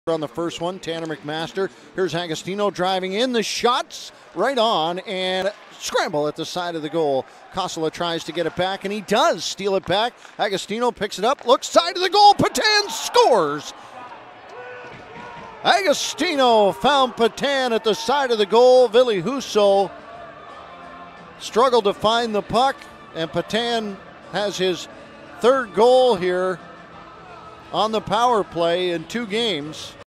On the first one, Tanner McMaster. Here's Agostino driving in. The shots right on and scramble at the side of the goal. Kosala tries to get it back, and he does steal it back. Agostino picks it up, looks side of the goal. Petan scores. Agostino found Petan at the side of the goal. Ville Husso struggled to find the puck, and Petan has his third goal here on the power play in 2 games.